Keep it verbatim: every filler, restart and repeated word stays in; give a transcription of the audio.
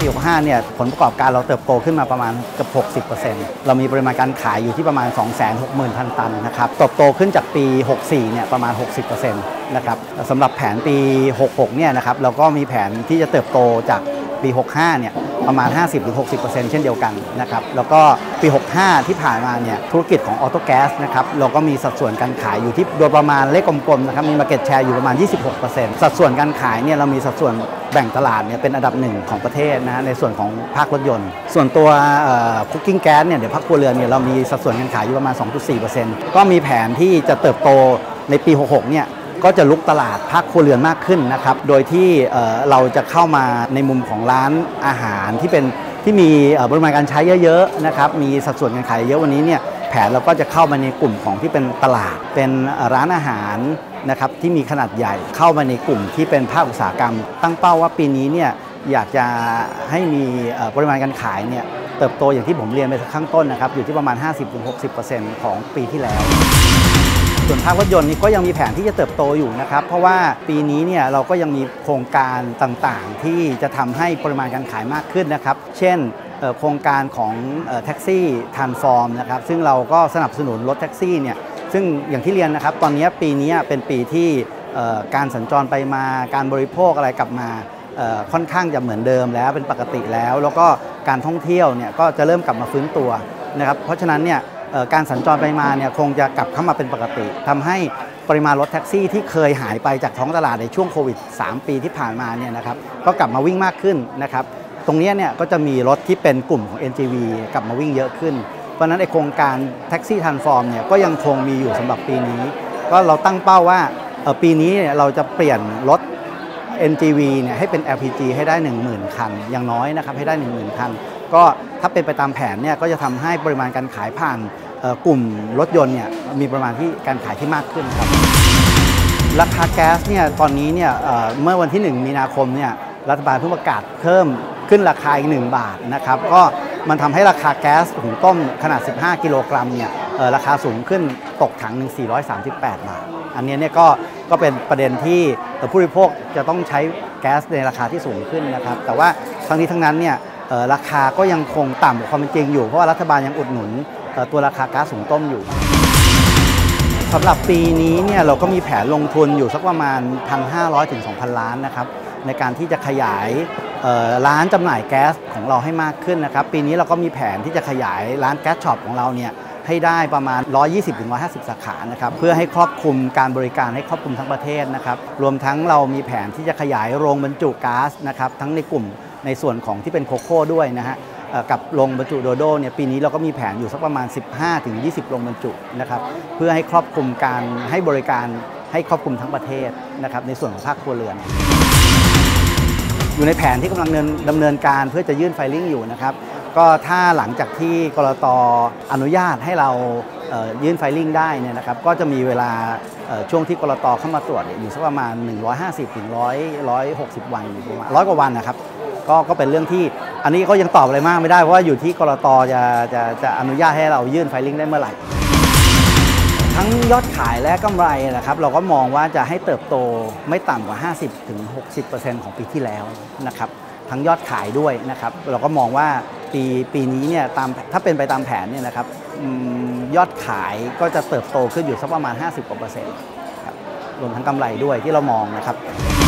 หกสิบห้าเนี่ยผลประกอบการเราเติบโตขึ้นมาประมาณเกือบ หกสิบเปอร์เซ็นต์ เรามีปริมาณการขายอยู่ที่ประมาณ สองแสนหกหมื่น พันตันนะครับเติบโตขึ้นจากปีหกสิบสี่เนี่ยประมาณ หกสิบเปอร์เซ็นต์ นะครับสำหรับแผนปีหกสิบหกเนี่ยนะครับเราก็มีแผนที่จะเติบโตจากปีหกสิบห้าเนี่ยประมาณ ห้าสิบถึงหกสิบเปอร์เซ็นต์ เช่นเดียวกันนะครับแล้วก็ปีหกสิบห้าที่ผ่านมาเนี่ยธุรกิจของออโต้แก๊สนะครับเราก็มีสัดส่วนการขายอยู่ที่โดยประมาณเลขกลมๆนะครับมี market share อยู่ประมาณ ยี่สิบหกเปอร์เซ็นต์ สัดส่วนการขายเนี่ยเรามีสัดส่วนแบ่งตลาดเนี่ยเป็นอันดับหนึ่งของประเทศนะในส่วนของภาครถยนต์ส่วนตัวคุกกิ้งแก๊สเนี่ยเดี๋ยวภาคครัวเรือนเนี่ยเรามีสัดส่วนการขายอยู่ประมาณ สองจุดสี่เปอร์เซ็นต์ ก็มีแผนที่จะเติบโตในปีหกสิบหกเนี่ยก็จะลุกตลาดภาคครัวเรือนมากขึ้นนะครับโดยที่เราจะเข้ามาในมุมของร้านอาหารที่เป็นที่มีปริมาณการใช้เยอะๆนะครับมีสัดส่วนการขายเยอะวันนี้เนี่ยแผนเราก็จะเข้ามาในกลุ่มของที่เป็นตลาดเป็นร้านอาหารนะครับที่มีขนาดใหญ่เข้ามาในกลุ่มที่เป็นภาคอุตสาหกรรมตั้งเป้าว่าปีนี้เนี่ยอยากจะให้มีปริมาณการขายเนี่ยเติบโตอย่างที่ผมเรียนไปข้างต้นนะครับอยู่ที่ประมาณ ห้าสิบถึงหกสิบเปอร์เซ็นต์ ของปีที่แล้วส่วนภาครถยนต์นี้ก็ยังมีแผนที่จะเติบโตอยู่นะครับเพราะว่าปีนี้เนี่ยเราก็ยังมีโครงการต่างๆที่จะทำให้ปริมาณการขายมากขึ้นนะครับเช่นโครงการของแท็กซี่ทรานส์ฟอร์มนะครับซึ่งเราก็สนับสนุนรถแท็กซี่เนี่ยซึ่งอย่างที่เรียนนะครับตอนนี้ปีนี้เป็นปีที่การสัญจรไปมาการบริโภคอะไรกลับมาค่อนข้างจะเหมือนเดิมแล้วเป็นปกติแล้วแล้วก็การท่องเที่ยวเนี่ยก็จะเริ่มกลับมาฟื้นตัวนะครับเพราะฉะนั้นเนี่ยการสัญจรไปมาเนี่ยคงจะกลับเข้ามาเป็นปกติทำให้ปริมาณรถแท็กซี่ที่เคยหายไปจากท้องตลาดในช่วงโควิดสามปีที่ผ่านมาเนี่ยนะครับก็กลับมาวิ่งมากขึ้นนะครับตรงนี้เนี่ยก็จะมีรถที่เป็นกลุ่มของ เอ็น จี วี กลับมาวิ่งเยอะขึ้นเพราะฉะนั้นไอโครงการแท็กซี่ทรานส์ฟอร์มเนี่ยก็ยังคงมีอยู่สำหรับปีนี้ก็เราตั้งเป้าว่าปีนี้เนี่ยเราจะเปลี่ยนรถ เอ็น จี วี เนี่ยให้เป็น แอล พี จี ให้ได้ หนึ่งหมื่น คันอย่างน้อยนะครับให้ได้ หนึ่งหมื่น คันก็ถ้าเป็นไปตามแผนเนี่ยก็จะทำให้ปริมาณการขายผ่านกลุ่มรถยนต์เนี่ยมีประมาณที่การขายที่มากขึ้นครับราคาแก๊สเนี่ยตอนนี้เนี่ยเมื่อวันที่หนึ่งมีนาคมเนี่ยรัฐบาลเพิ่งประกาศเพิ่มขึ้นราคาอีกหนึ่งบาทนะครับก็มันทำให้ราคาแก๊สหุงต้มขนาดสิบห้ากิโลกรัมเนี่ยราคาสูงขึ้นตกถังหนึ่งสี่ร้อยสามสิบแปดบาทอันนี้เนี่ยก็ก็เป็นประเด็นที่ผู้บริโภคจะต้องใช้แก๊สในราคาที่สูงขึ้นนะครับแต่ว่าทั้งนี้ทั้งนั้นเนี่ยราคาก็ยังคงต่ำกว่าความเป็นจริงอยู่เพราะว่ารัฐบาลยังอุดหนุนตัวราคาก๊าซหุงต้มอยู่สำหรับปีนี้เนี่ยเราก็มีแผนลงทุนอยู่สักประมาณ หนึ่งพันห้าร้อย ถึง สองพัน ล้านนะครับในการที่จะขยายร้านจำหน่ายแก๊สของเราให้มากขึ้นนะครับปีนี้เราก็มีแผนที่จะขยายร้านแก๊สช็อปของเราเนี่ยให้ได้ประมาณ หนึ่งร้อยยี่สิบถึงหนึ่งร้อยห้าสิบ สาขานะครับเพื่อให้ครอบคลุมการบริการให้ครอบคลุมทั้งประเทศนะครับรวมทั้งเรามีแผนที่จะขยายโรงบรรจุก๊าซนะครับทั้งในกลุ่มในส่วนของที่เป็นโคโค่ด้วยนะฮะกับโรงบรรจุโดโดเนี่ยปีนี้เราก็มีแผนอยู่สักประมาณ สิบห้าถึงยี่สิบ โรงบรรจุนะครับเพื่อให้ครอบคลุมการให้บริการให้ครอบคลุมทั้งประเทศนะครับในส่วนของภาคครัวเรือนอยู่ในแผนที่กำลังดำเนินการเพื่อจะยื่นไฟลิ่งอยู่นะครับก็ถ้าหลังจากที่กลต.อนุญาตให้เรายื่นไฟลิ่งได้เนี่ยนะครับก็จะมีเวลาช่วงที่กลต.เข้ามาตรวจอยู่สักประมาณหนึ่งร้อยห้าสิบถึงหนึ่งร้อยหกสิบวันอยู่ประมาณร้อยกว่าวันนะครับก็ก็เป็นเรื่องที่อันนี้ก็ยังตอบอะไรมากไม่ได้เพราะว่าอยู่ที่กลต.จะจะจะอนุญาตให้เรายื่นไฟลิ่งได้เมื่อไหร่ทั้งยอดขายและกำไรนะครับเราก็มองว่าจะให้เติบโตไม่ต่ำกว่า ห้าสิบถึงหกสิบเปอร์เซ็นต์ ของปีที่แล้วนะครับทั้งยอดขายด้วยนะครับเราก็มองว่าปีปีนี้เนี่ยตามถ้าเป็นไปตามแผนเนี่ยนะครับยอดขายก็จะเติบโตขึ้นอยู่สักประมาณ ห้าสิบกว่าเปอร์เซ็นต์ครับรวมทั้งกำไรด้วยที่เรามองนะครับ